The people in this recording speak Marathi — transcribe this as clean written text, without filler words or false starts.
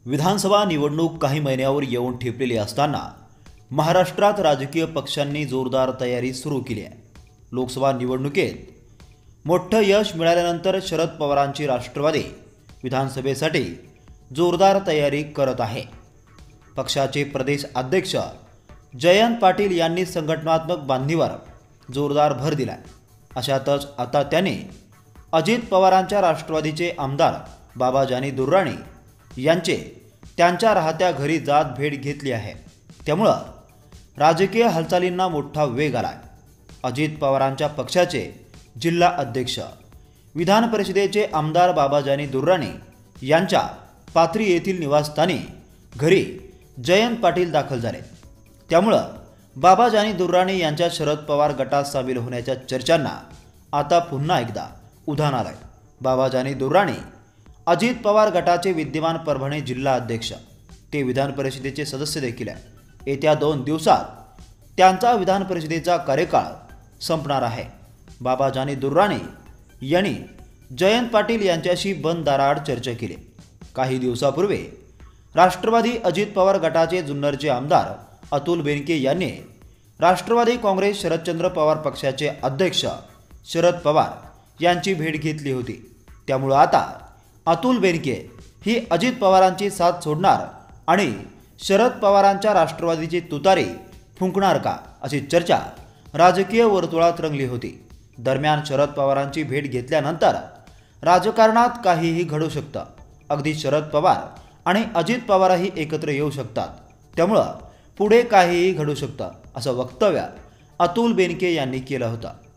विधानसभा निवडणूक काही महिन्यावर येऊन ठेपलेली असताना महाराष्ट्रात राजकीय पक्षांनी जोरदार तयारी सुरू केली आहे। लोकसभा निवडणुकीत मोठं यश मिळाल्यानंतर शरद पवारांची राष्ट्रवादी विधानसभेसाठी जोरदार तयारी करत आहे। पक्षाचे प्रदेश अध्यक्ष जयंत पाटील यांनी संघटनात्मक बांधणीवर जोरदार भर दिलाय। अशातच आता त्यांनी अजित पवारांच्या राष्ट्रवादीचे आमदार बाबाजानी दुर्राणी यांचे त्यांच्या राहत्या घरी जात भेट घेतली आहे। त्यामुळे राजकीय हालचालींना मोठा वेग आलाय। अजित पवारांच्या पक्षाचे जिल्हा अध्यक्ष विधान परिषदेचे आमदार बाबाजानी दुर्राणी यांच्या पाथरी येथील निवासस्थानी घरी जयंत पाटील दाखल झाले। त्यामुळे बाबाजानी दुर्राणी यांच्या शरद पवार गटात सामील होण्याच्या चर्चांना आता पुन्हा एकदा उधाण आलंय। बाबाजानी दुर्राणी अजित पवार गटाचे विद्यमान परभणी जिल्हा अध्यक्ष, ते विधान परिषदेचे सदस्य देखील आहे। येत्या 2 दिवसात त्यांचा विधान परिषदेचा कार्यकाळ संपणार आहे। बाबाजानी दुर्राणी यांनी जयंत पाटील यांच्याशी बंद दाराआड चर्चा केली। काही दिवसापूर्वी राष्ट्रवादी अजित पवार गटाचे जुन्नरचे आमदार अतुल बेनके यांनी राष्ट्रवादी काँग्रेस शरदचंद्र पवार पक्षाचे अध्यक्ष शरद पवार यांची भेट घेतली होती। त्यामुळे आता अतुल बेनके ही अजित पवारांची साथ सोडणार आणि शरद पवारांच्या राष्ट्रवादीची तुतारी फुंकणार का, अशी चर्चा राजकीय वर्तुळात रंगली होती। दरम्यान शरद पवारांची भेट घेतल्यानंतर राजकारणात काहीही घडू शकतं। अगदी शरद पवार आणि अजित पवारही एकत्र येऊ शकतात। त्यामुळे पुढे काहीही घडू शकतं, असं वक्तव्य अतुल बेनके यांनी केलं होतं।